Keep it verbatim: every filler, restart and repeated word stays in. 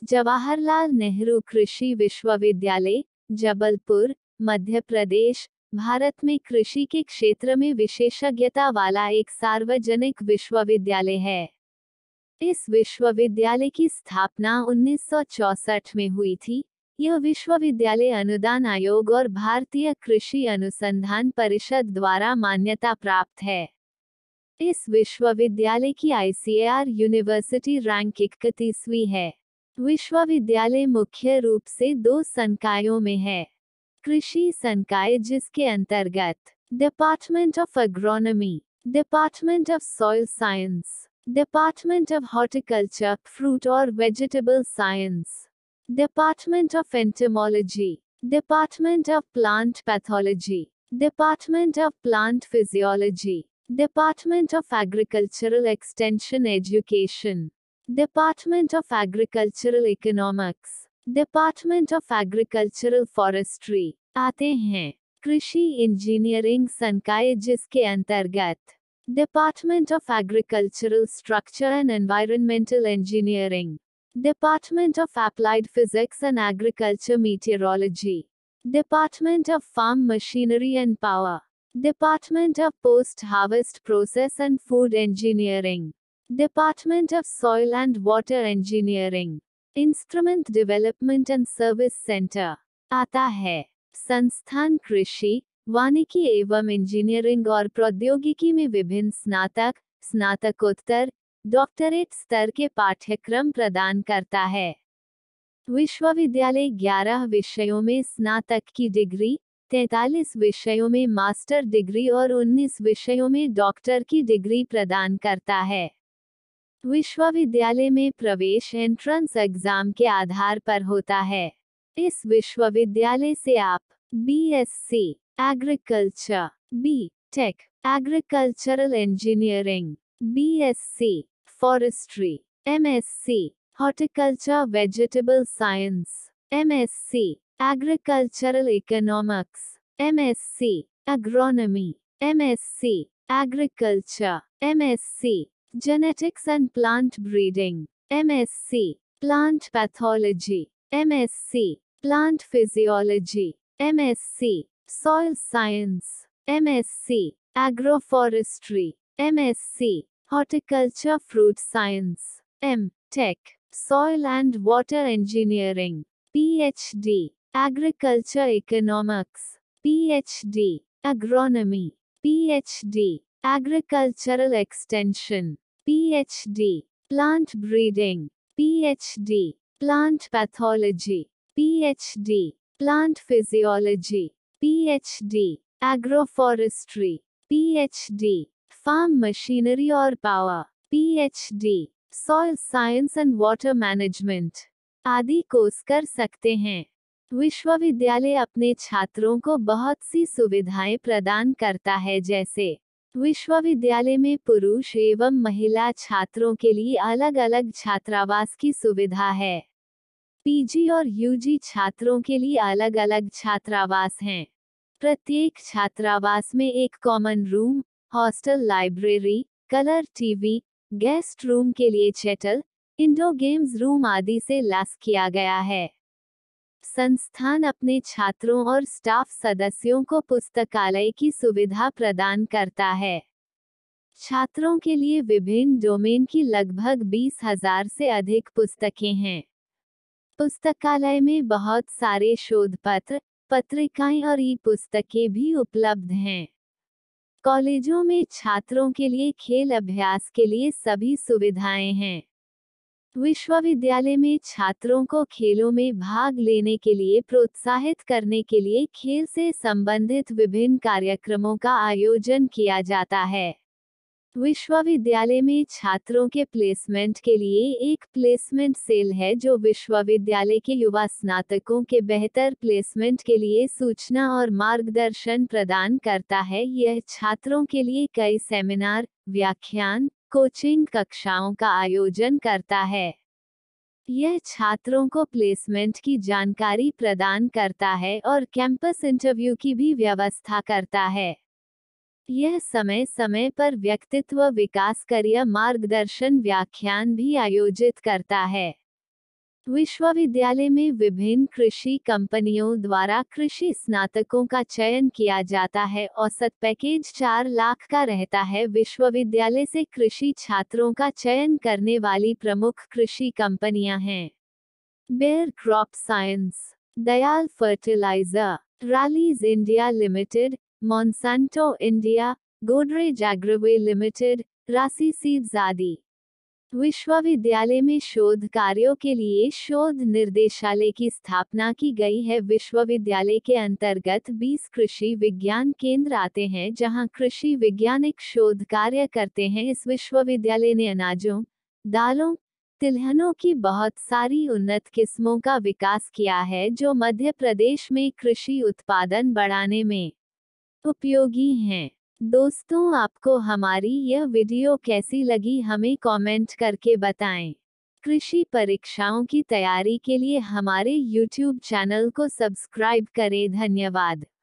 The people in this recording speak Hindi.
जवाहरलाल नेहरू कृषि विश्वविद्यालय, जबलपुर, मध्य प्रदेश, भारत में कृषि के क्षेत्र में विशेषज्ञता वाला एक सार्वजनिक विश्वविद्यालय है। इस विश्वविद्यालय की स्थापना उन्नीस सौ चौसठ में हुई थी। यह विश्वविद्यालय अनुदान आयोग और भारतीय कृषि अनुसंधान परिषद द्वारा मान्यता प्राप्त है। इस विश्वविद्यालय की I C A R university rank इकतीसवीं है। विश्वविद्यालय मुख्य रूप से दो संकायों में है। कृषि संकाय, जिसके अंतर्गत department of agronomy, department of soil science, department of horticulture, fruit और vegetable science, department of entomology, department of plant pathology, department of plant physiology, department of agricultural extension education, department of agricultural economics, department of agricultural forestry आते हैं। कृषि इंजीनियरिंग संकाय, जिसके अंतर्गत department of agricultural structure and environmental engineering, department of applied physics and agriculture meteorology, department of farm machinery and power, department of post harvest process and food engineering, department of soil and water engineering, instrument development and service centre आता है। संस्थान कृषि, वानिकी एवं इंजीनियरिंग और प्रौद्योगिकी में विभिन्न स्नातक, स्नातकोत्तर, डॉक्टरेट स्तर के पाठ्यक्रम प्रदान करता है। विश्वविद्यालय ग्यारह विषयों में स्नातक की डिग्री, तैंतालीस विषयों में मास्टर डिग्री और उन्नीस विषयों में डॉक्टर की डिग्री प्रदान करता है। विश्वविद्यालय में प्रवेश एंट्रेंस एग्जाम के आधार पर होता है। इस विश्वविद्यालय से आप B S C agriculture, B tech agricultural engineering, B S C forestry, M S C horticulture vegetable science, M S C agricultural economics, M S C agronomy, M S C agriculture, M S C genetics and plant breeding, M S C plant pathology, M S C plant physiology, M S C soil science, M S C agroforestry, M S C horticulture fruit science, M tech soil and water engineering, P H D agriculture economics, P H D agronomy, P H D agricultural extension, P H D plant breeding, P H D plant pathology, P H D plant physiology, P H D agroforestry, P H D farm machinery और power, P H D soil science and water management आदि कोर्स कर सकते हैं। विश्वविद्यालय अपने छात्रों को बहुत सी सुविधाएं प्रदान करता है, जैसे विश्वविद्यालय में पुरुष एवं महिला छात्रों के लिए अलग अलग छात्रावास की सुविधा है। पी जी और यू जी छात्रों के लिए अलग अलग छात्रावास हैं। प्रत्येक छात्रावास में एक common room, hostel, library, colour TV, guest room के लिए चैटल, इंडोर गेम्स रूम आदि से लैस किया गया है। संस्थान अपने छात्रों और स्टाफ सदस्यों को पुस्तकालय की सुविधा प्रदान करता है। छात्रों के लिए विभिन्न डोमेन की लगभग बीस हजार से अधिक पुस्तकें हैं। पुस्तकालय में बहुत सारे शोध पत्र, पत्रिकाएं और ई पुस्तकें भी उपलब्ध हैं। कॉलेजों में छात्रों के लिए खेल अभ्यास के लिए सभी सुविधाएं हैं। विश्वविद्यालय में छात्रों को खेलों में भाग लेने के लिए प्रोत्साहित करने के लिए खेल से संबंधित विभिन्न कार्यक्रमों का आयोजन किया जाता है। विश्वविद्यालय में छात्रों के प्लेसमेंट के लिए एक प्लेसमेंट सेल है, जो विश्वविद्यालय के युवा स्नातकों के बेहतर प्लेसमेंट के लिए सूचना और मार्गदर्शन प्रदान करता है। यह छात्रों के लिए कई सेमिनार, व्याख्यान, कोचिंग कक्षाओं का आयोजन करता है। यह छात्रों को प्लेसमेंट की जानकारी प्रदान करता है और कैंपस इंटरव्यू की भी व्यवस्था करता है। यह समय समय पर व्यक्तित्व विकास, करियर मार्गदर्शन व्याख्यान भी आयोजित करता है। विश्वविद्यालय में विभिन्न कृषि कंपनियों द्वारा कृषि स्नातकों का चयन किया जाता है। औसत पैकेज चार लाख का रहता है। विश्वविद्यालय से कृषि छात्रों का चयन करने वाली प्रमुख कृषि कंपनियां हैं: Bayer crop science, Dayal fertilizer, Rallis India limited, Monsanto India, Godrej Agrovet limited, Rashi seeds आदि। विश्वविद्यालय में शोध कार्यों के लिए शोध निर्देशालय की स्थापना की गई है। विश्वविद्यालय के अंतर्गत बीस कृषि विज्ञान केंद्र आते हैं, जहां कृषि वैज्ञानिक शोध कार्य करते हैं। इस विश्वविद्यालय ने अनाजों, दालों, तिलहनों की बहुत सारी उन्नत किस्मों का विकास किया है, जो मध्य प्रदेश में कृषि उत्पादन बढ़ाने में उपयोगी हैं। दोस्तों, आपको हमारी यह वीडियो कैसी लगी हमें कमेंट करके बताएं। कृषि परीक्षाओं की तैयारी के लिए हमारे यूट्यूब चैनल को सब्सक्राइब करें। धन्यवाद।